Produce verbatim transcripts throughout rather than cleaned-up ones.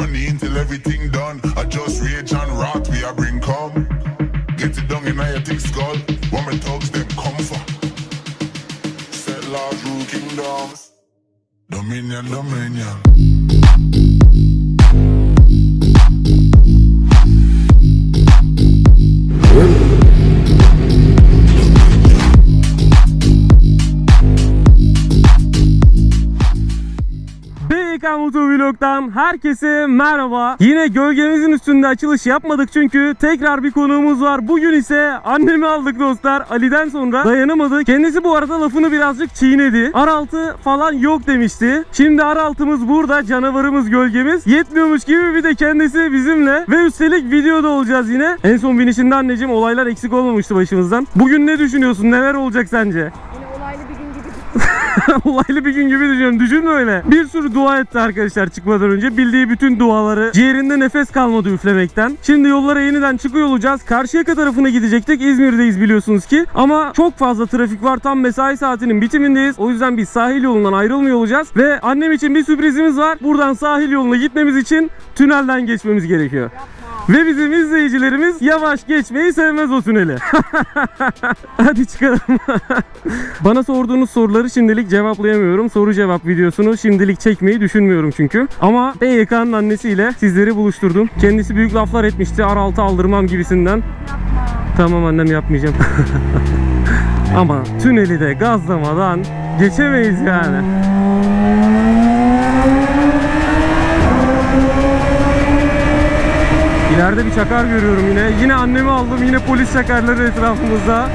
money until everything done. I just rage and rot, we a bring come. Get it down in your thick skull. When me thugs them comfort. Set large rule kingdoms. Dominion, dominion. B Y K Motovlog'dan herkese merhaba. Yine gölgemizin üstünde açılış yapmadık çünkü tekrar bir konuğumuz var. Bugün ise annemi aldık dostlar. Ali'den sonra dayanamadı. Kendisi bu arada lafını birazcık çiğnedi. R altı falan yok demişti. Şimdi R altımız burada, canavarımız, gölgemiz. Yetmiyormuş gibi bir de kendisi bizimle. Ve üstelik videoda olacağız yine. En son binişinde anneciğim olaylar eksik olmamıştı başımızdan. Bugün ne düşünüyorsun? Neler olacak sence? Olaylı bir gün gibi düşünüyorum. Düşünme öyle. Bir sürü dua etti arkadaşlar çıkmadan önce. Bildiği bütün duaları. Ciğerinde nefes kalmadı üflemekten. Şimdi yollara yeniden çıkıyor olacağız. Karşıyaka tarafına gidecektik. İzmir'deyiz biliyorsunuz ki. Ama çok fazla trafik var. Tam mesai saatinin bitimindeyiz. O yüzden biz sahil yolundan ayrılmıyor olacağız. Ve annem için bir sürprizimiz var. Buradan sahil yoluna gitmemiz için tünelden geçmemiz gerekiyor. Ve bizim izleyicilerimiz yavaş geçmeyi sevmez o tüneli. Hadi çıkalım. Bana sorduğunuz soruları şimdilik cevaplayamıyorum. Soru cevap videosunu şimdilik çekmeyi düşünmüyorum çünkü. Ama B Y K'nın annesiyle sizleri buluşturdum. Kendisi büyük laflar etmişti. R altı aldırmam gibisinden. Yapma. Tamam annem, yapmayacağım. Ama tüneli de gazlamadan geçemeyiz yani. İleride bir çakar görüyorum yine. Yine annemi aldım. Yine polis çakarları etrafımızda.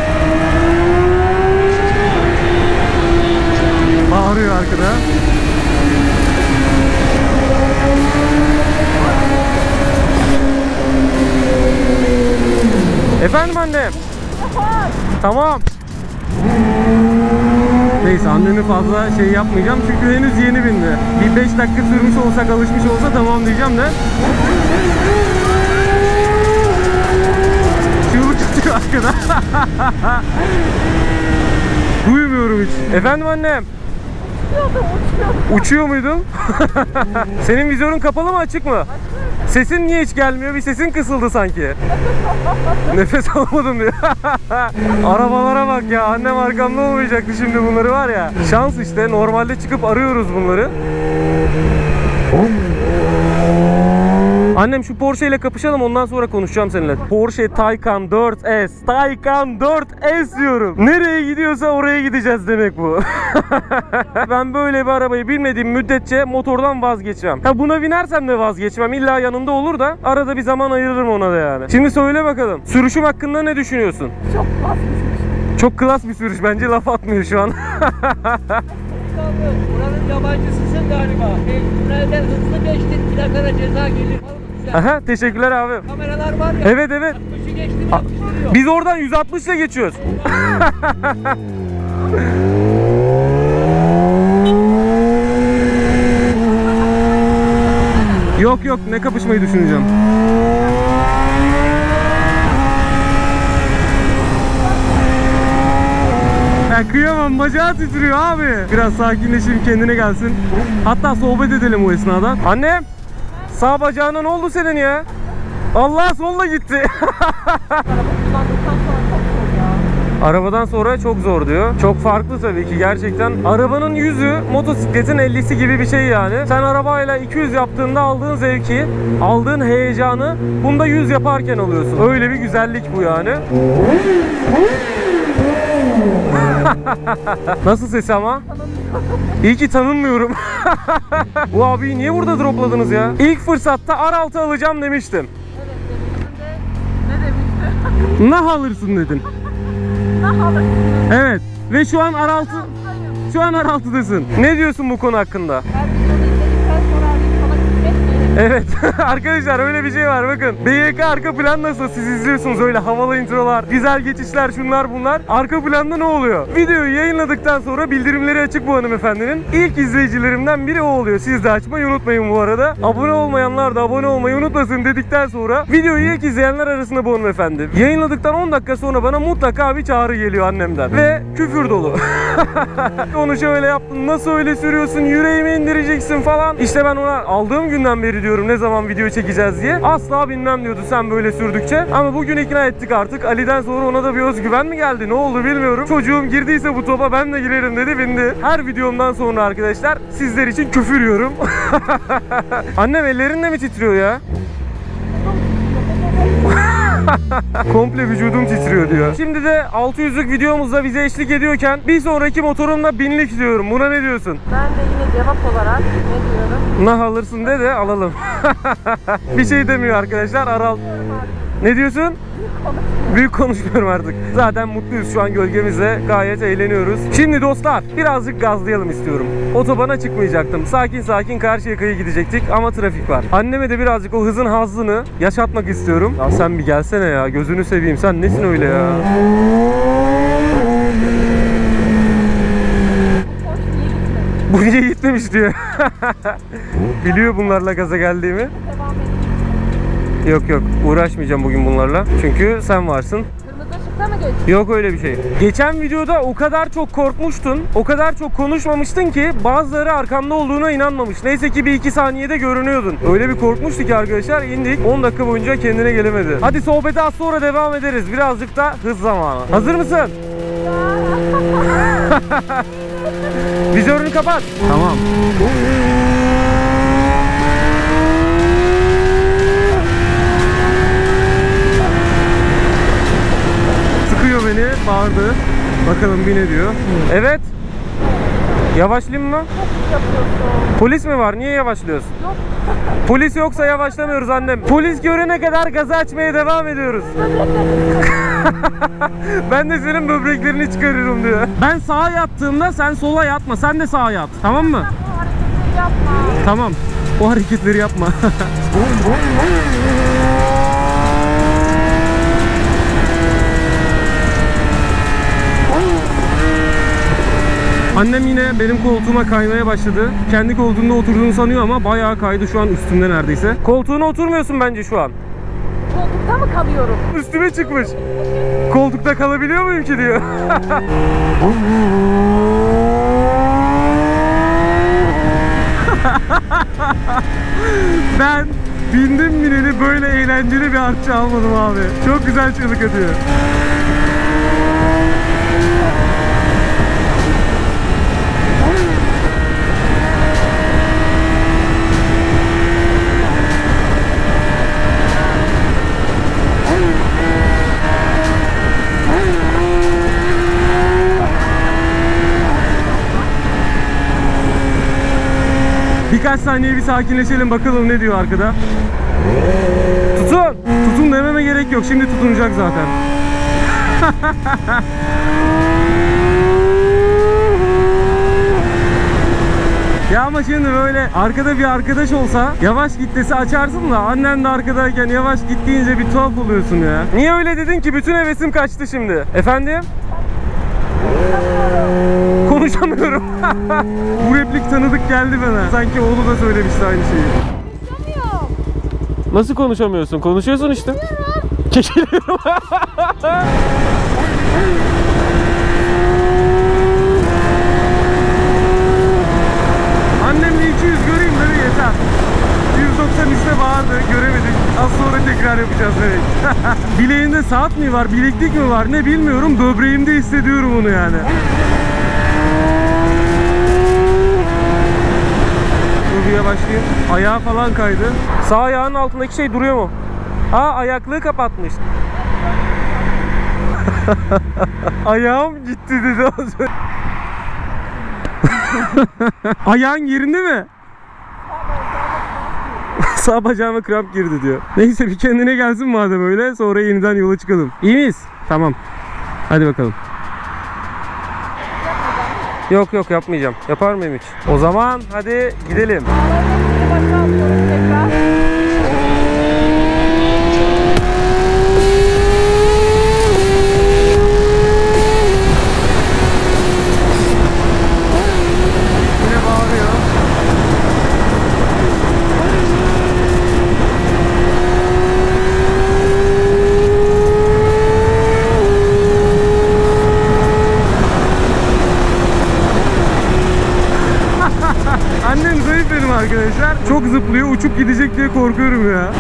Bağırıyor arkada. Efendim annem. Tamam. Neyse annemi fazla şey yapmayacağım çünkü henüz yeni bindi. Bir beş dakika sürmüş olsak, alışmış olsa tamam diyeceğim de. Çığlık atıyor arkada. Duymuyorum hiç. Efendim annem. Uçuyor muydun? Senin vizyonun kapalı mı, açık mı? Sesin niye hiç gelmiyor? Bir sesin kısıldı sanki. Nefes alamadım diyor. Arabalara bak ya. Annem arkamda olmayacaktı şimdi, bunları var ya. Şans işte. Normalde çıkıp arıyoruz bunları. Annem şu Porsche ile kapışalım, ondan sonra konuşacağım seninle. Porsche Taycan dört S. Taycan dört S diyorum. Nereye gidiyorsa oraya gideceğiz demek bu. Ben böyle bir arabayı bilmediğim müddetçe motordan vazgeçmem. Ha, buna binersem de vazgeçmem. İlla yanımda olur da arada bir zaman ayırırım ona da yani. Şimdi söyle bakalım. Sürüşüm hakkında ne düşünüyorsun? Çok klas bir sürüş. Çok klas bir sürüş. Bence laf atmıyor şu an. Buranın yabancısısın galiba. Tünelden hızlı geçtin. Plakana ceza gelir. Aha, teşekkürler abi. Kameralar var ya. Evet evet. altmışı geçtin, yapıştırıyor. Biz oradan yüz altmış ile geçiyoruz. Yok yok, ne kapışmayı düşüneceğim. Ya kıyamam, bacağı titriyor abi. Biraz sakinleşeyim, kendine gelsin. Hatta sohbet edelim o esnada. Annem, sağ bacağına ne oldu senin ya? Allah, solla gitti. Arabadan sonra çok zor diyor. Çok farklı tabii ki gerçekten. Arabanın yüzü motosikletin ellisi gibi bir şey yani. Sen arabayla iki yüz yaptığında aldığın zevki, aldığın heyecanı bunda yüz yaparken alıyorsun. Öyle bir güzellik bu yani. Nasıl sesi ama? İyi ki tanınmıyorum. Bu abiyi niye burada dropladınız ya? İlk fırsatta R altı alacağım demiştim. Ne demiştin? Nah alırsın dedin. Nah alırsın. Evet. Ve şu an R altı, şu an R altı'dasın. Ne diyorsun bu konu hakkında? Evet arkadaşlar, öyle bir şey var bakın. B Y K arka plan nasıl, siz izliyorsunuz öyle havalı introlar, güzel geçişler, şunlar bunlar. Arka planda ne oluyor? Videoyu yayınladıktan sonra bildirimleri açık bu hanımefendinin. İlk izleyicilerimden biri o oluyor. Siz de açmayı unutmayın bu arada. Abone olmayanlar da abone olmayı unutmasın dedikten sonra videoyu ilk izleyenler arasında bu hanımefendi. Yayınladıktan on dakika sonra bana mutlaka bir çağrı geliyor annemden. Ve küfür dolu. Onu şöyle yaptın, nasıl öyle sürüyorsun, yüreğimi indireceksin falan. İşte ben ona aldığım günden beri diyorum ediyorum ne zaman video çekeceğiz diye. Asla bilmem diyordu sen böyle sürdükçe. Ama bugün ikna ettik artık. Ali'den sonra ona da bir özgüven mi geldi? Ne oldu bilmiyorum. Çocuğum girdiyse bu topa ben de girerim dedi, bindi. Her videomdan sonra arkadaşlar sizler için küfür yiyorum. Annem ellerin de mi titriyor ya? Komple vücudum titriyor diyor. Şimdi de altı yüzlük videomuzda bize eşlik ediyorken bir sonraki motorumla binlik diyorum. Buna ne diyorsun? Ben de yine cevap olarak ne diyorum? Nah alırsın de de alalım. Bir şey demiyor arkadaşlar. Aral. Ne diyorsun? Büyük konuşmuyorum artık. Zaten mutluyuz şu an gölgemizle. Gayet eğleniyoruz. Şimdi dostlar birazcık gazlayalım istiyorum. Otobana çıkmayacaktım. Sakin sakin Karşıyaka'ya gidecektik ama trafik var. Anneme de birazcık o hızın hazzını yaşatmak istiyorum. Ya sen bir gelsene ya. Gözünü seveyim. Sen nesin öyle ya? Bu niye gitmemiş diyor. Biliyor bunlarla gaza geldiğimi. Devam edeyim. Yok yok, uğraşmayacağım bugün bunlarla. Çünkü sen varsın. Kırmızı ışıkta mı geçti? Yok öyle bir şey. Geçen videoda o kadar çok korkmuştun, o kadar çok konuşmamıştın ki bazıları arkamda olduğuna inanmamış. Neyse ki bir iki saniyede görünüyordun. Öyle bir korkmuştu ki arkadaşlar, indik. on dakika boyunca kendine gelemedi. Hadi sohbete az sonra devam ederiz. Birazcık da hız zamanı. Hazır mısın? Vizörünü kapat. Tamam. Sıkıyor beni, bağırdı. Bakalım bir ne diyor. Evet. Yavaşlayayım mı? Polis mi var? Niye yavaşlıyoruz? Yok. Polis yoksa yavaşlamıyoruz annem. Polis görene kadar gazı açmaya devam ediyoruz. Ben de senin böbreklerini çıkarıyorum diyor. Ben sağa yattığımda sen sola yatma. Sen de sağa yat. Tamam mı? Bu hareketleri yapma. Tamam. O hareketleri yapma. Annem yine benim koltuğuma kaymaya başladı. Kendi koltuğunda oturduğunu sanıyor ama bayağı kaydı şu an üstümde neredeyse. Koltuğuna oturmuyorsun bence şu an. Koltukta mı kalıyorum? Üstüme çıkmış. Koltukta kalabiliyor muyum ki diyor. Ben bindim bineli böyle eğlenceli bir artçı almadım abi. Çok güzel çığlık atıyor. Birkaç saniye bir sakinleşelim bakalım ne diyor arkada. Tutun! Tutun dememe gerek yok. Şimdi tutunacak zaten. Ya ama şimdi böyle arkada bir arkadaş olsa yavaş git dese açarsın da annen de arkadayken yavaş git deyince bir tuhaf oluyorsun ya. Niye öyle dedin ki? Bütün hevesim kaçtı şimdi. Efendim? Konuşamıyorum. Bu replik tanıdık geldi bana. Sanki oğlu da söylemişti aynı şeyi. Konuşamıyorum. Nasıl konuşamıyorsun? Konuşuyorsun işte. Kekeliyorum. Annemle iki yüz göreyim dedi yeter. yüz doksan üçte bağırdı, göremedik. Az sonra tekrar yapacağız demek. Bileğinde saat mi var, bileklik mi var ne bilmiyorum. Böbreğimde hissediyorum onu yani. Dur bir başlayayım. Ayağı falan kaydı. Sağ ayağının altındaki şey duruyor mu? Aa, ayaklığı kapatmış. Ayağım gitti dedi az önce. Ayağın yerinde mi? Sağ bacağıma kramp girdi diyor. Neyse bir kendine gelsin madem öyle. Sonra yeniden yola çıkalım. İyi miyiz? Tamam. Hadi bakalım. Yok yok yapmayacağım. Yapar mıyım hiç? O zaman hadi gidelim. Başa alıyoruz tekrar. Annem zayıf benim arkadaşlar. Çok zıplıyor. Uçup uçup gidecek diye korkuyorum ya.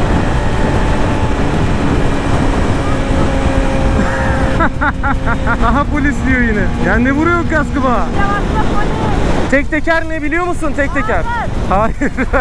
Aha polis diyor yine. Ya ne vuruyor kaskıma? Yavaşla polis. Tek teker ne biliyor musun? Tek teker. Hayır.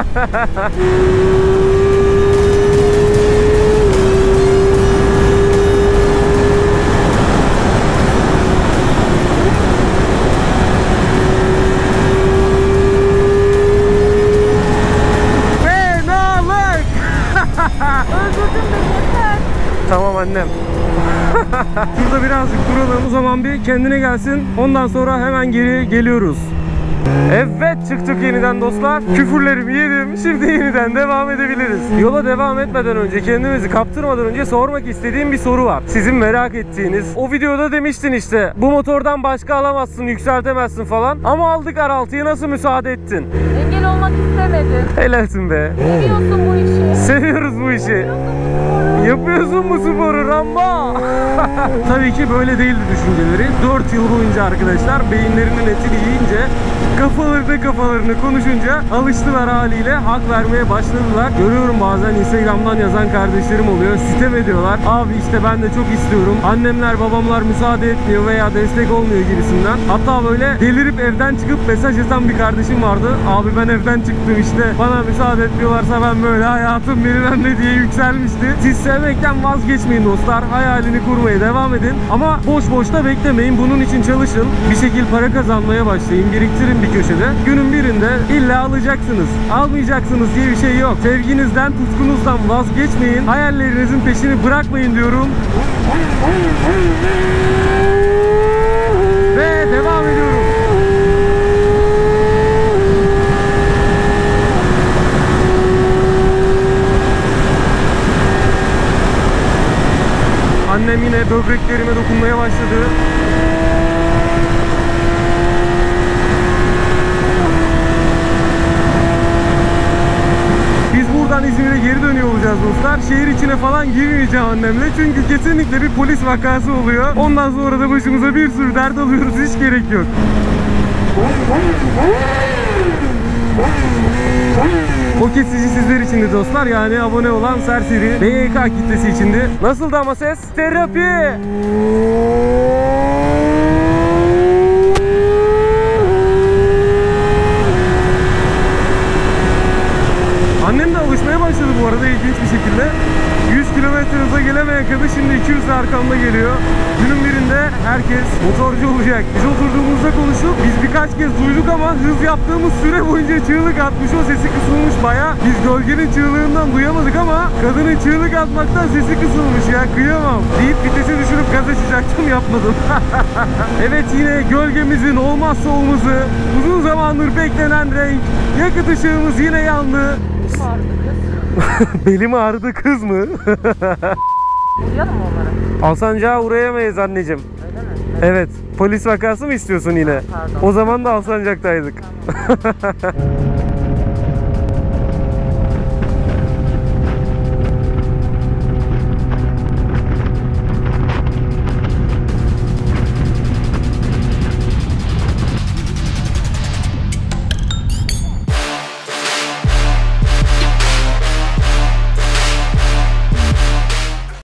Fenalık. Öldürdün beni yeter. Tamam annem. Şurada birazcık duralım, o zaman bir kendine gelsin. Ondan sonra hemen geri geliyoruz. Evet, çıktık yeniden dostlar. Küfürlerimi yedim. Şimdi yeniden devam edebiliriz. Yola devam etmeden önce, kendimizi kaptırmadan önce sormak istediğim bir soru var. Sizin merak ettiğiniz. O videoda demiştin işte, bu motordan başka alamazsın, yükseltemezsin falan. Ama aldık R altıya, nasıl müsaade ettin? Engel olmak istemedim. Helalsin be. Seviyorsun bu işi. Seviyoruz bu işi. Seviyorsun bu sporu. Yapıyorsun bu sporu Rambo. Tabii ki böyle değildi düşünceleri. dört yıl boyunca arkadaşlar beyinlerinin etini yiyince, kafalarına kafalarını konuşunca alıştılar haliyle, hak vermeye başladılar. Görüyorum bazen Instagram'dan yazan kardeşlerim oluyor. Sitem ediyorlar. Abi işte ben de çok istiyorum. Annemler babamlar müsaade etmiyor veya destek olmuyor gibisinden. Hatta böyle delirip evden çıkıp mesaj atan bir kardeşim vardı. Abi ben evden çıktım işte. Bana müsaade etmiyorlarsa ben böyle hayatım bilmem ne diye yükselmişti. Siz sevmekten vazgeçmeyin dostlar. Hayalini kurmaya devam edin. Ama boş boş da beklemeyin. Bunun için çalışın. Bir şekilde para kazanmaya başlayın. Biriktirin bir köşede. Günün birinde illa alacaksınız. Almayacaksınız diye bir şey yok. Sevginizden, tutkunuzdan vazgeçmeyin. Hayallerinizin peşini bırakmayın diyorum. Ve devam ediyorum. Annem yine böbreklerime dokunmaya başladı. Biz buradan İzmir'e geri dönüyor olacağız dostlar. Şehir içine falan girmeyeceğim annemle. Çünkü kesinlikle bir polis vakası oluyor. Ondan sonra da başımıza bir sürü dert alıyoruz. Hiç gerek yok. O kesici sizler içindi dostlar, yani abone olan serseri B Y K kitlesi içindi. Nasıldı ama ses? Terapi! Annem de alışmaya başladı bu arada ilginç bir şekilde. yüz kilometre hıza gelemeyen kadın şimdi iki yüz arkamda geliyor. Günün birinde herkes motorcu olacak. Biz oturduğumuzda konuşup biz birkaç kez duyduk ama hız yaptığımız süre boyunca çığlık atmış, o sesi kısılmış baya. Biz gölgenin çığlığından duyamadık ama kadının çığlık atmaktan sesi kısılmış ya, kıyamam. Deyip vitesi düşürüp gaz açacaktım, yapmadım. Evet, yine gölgemizin olmazsa olmazı, uzun zamandır beklenen renk, yakıt ışığımız yine yandı. Vardı kız. Belim ağrıdı kız mı? Uyuyalım mı onlara? Alsancak'a uğrayamayız anneciğim. Öyle mi? Evet. Polis vakası mı istiyorsun yine? Pardon. O zaman da Alsancak'taydık. Tamam.